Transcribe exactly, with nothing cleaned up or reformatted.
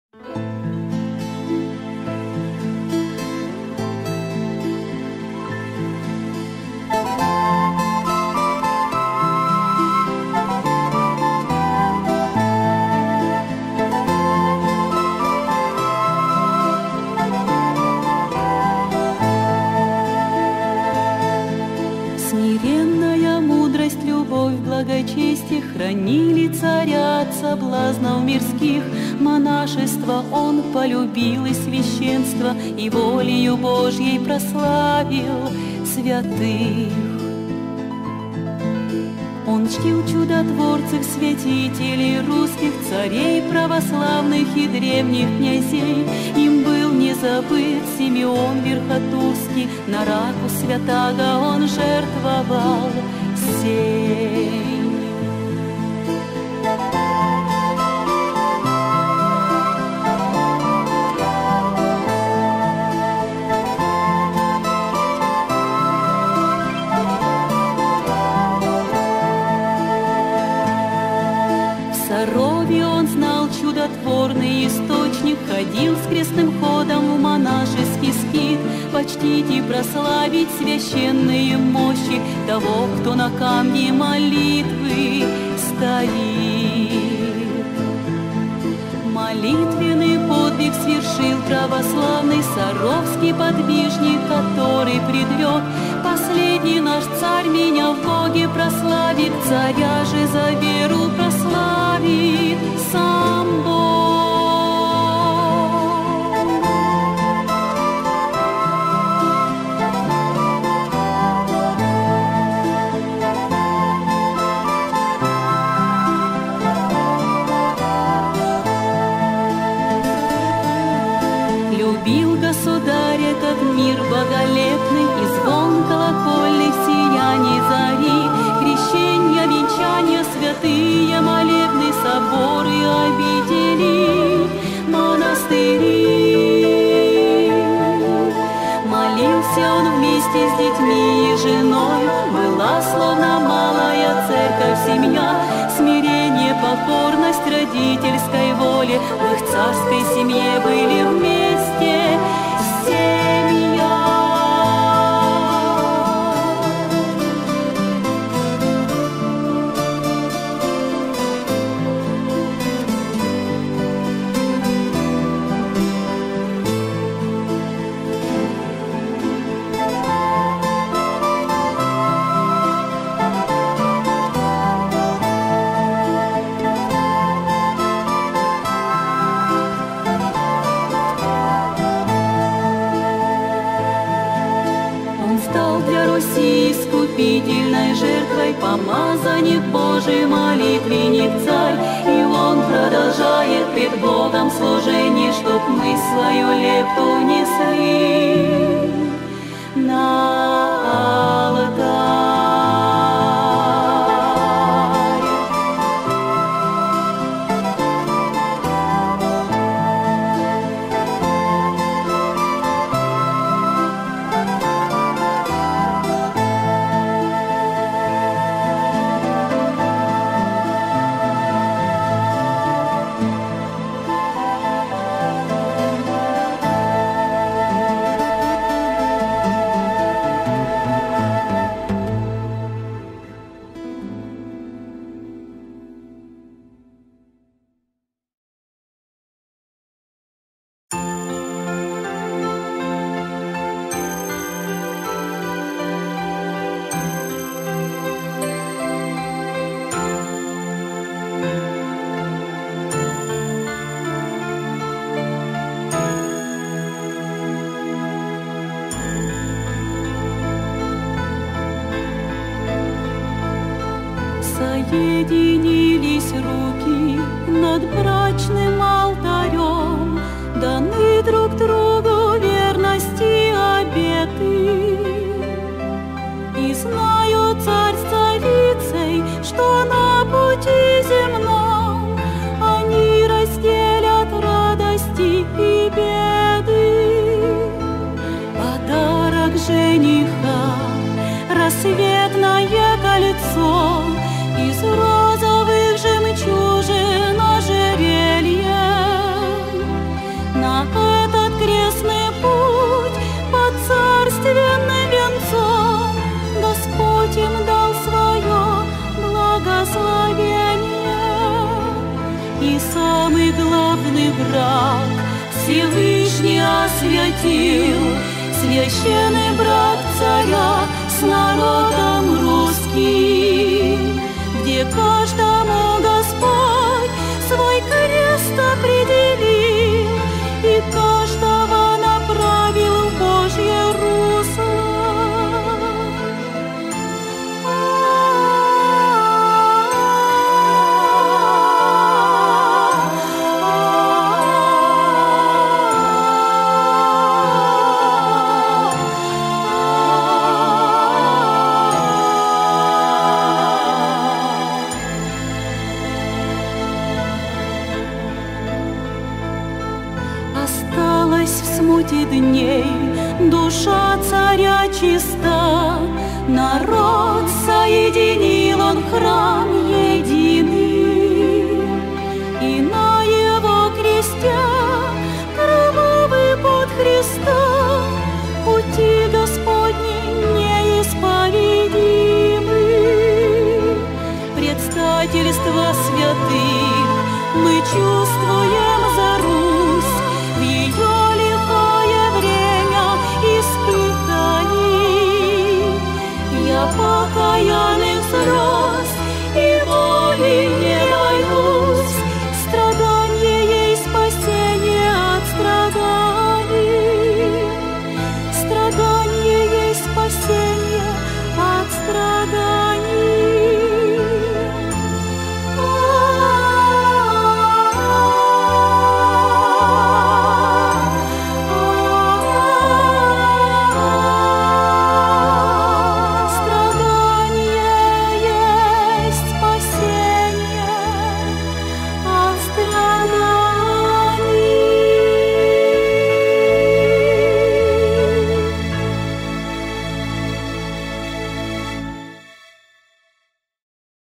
Благочестие хранили царя от соблазнов мирских, монашество он полюбил и священство, и волею Божьей прославил святых. Он чтил чудотворцев, святителей русских, царей православных и древних князей. Им был не забыт Симеон Верхотурский, на раку святаго он жертвовал сей. Сарове он знал чудотворный источник, ходил с крестным ходом в монашеский скит, почтить и прославить священные мощи того, кто на камне молитвы стоит. Молитвенный подвиг свершил православный саровский подвижник, который предрек: последний наш царь меня в Боге прославит, царя же за веру прославит сам Бог. Любил государь этот мир боголепный, и звон колокольный в сиянии зари, крещенья, венчания, святые молебны, соборы, обители, монастыри. Молился он вместе с детьми и женой, была словно малая церковь семья, смирение, покорность родительской воле, в их царской семье были вместе семья. Искупительной жертвой, помазанник Божий, молитвенник царь, и он продолжает пред Богом служение, чтоб мы свою лепту несли на алтарь. Соединились руки над брачным алтарем, даны друг другу верности обеты. И знаю царь с царицей, что на пути земном они разделят радости и беды. Подарок жениха, рассветное кольцо, из розовых жемчужин ожерелье, любовный брак Всевышний осветил, священный брак царя с народом русским, где каждому Господь свой крест определил и каждого направил в Божье русло. Осталась в смуте дней душа царя чиста, народ соединил он храм единый, и на его кресте кровавый пот Христа пути Господни неисповедимы. Предстательство святых мы чувствуем